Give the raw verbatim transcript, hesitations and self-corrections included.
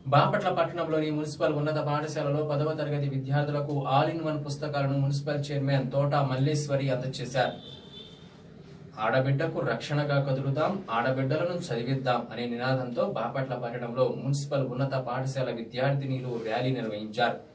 బాపట్ల పట్టణంలోని మున్సిపల్ ఉన్నత పాఠశాలలో పదవ తరగతి విద్యార్థులకు ఆల్ ఇన్ వన్ పుస్తకాలను మున్సిపల్ చైర్మన్ తోట మల్లేశ్వరి అందజేశారు. ఆడబిడ్డకు రక్షణగా కదులుదాం, ఆడబిడ్డలను చదివిద్దాం అనే నినాదంతో బాపట్ల పట్టణంలో మున్సిపల్ ఉన్నత పాఠశాల విద్యార్థినిలు ర్యాలీ నిర్వహించారు.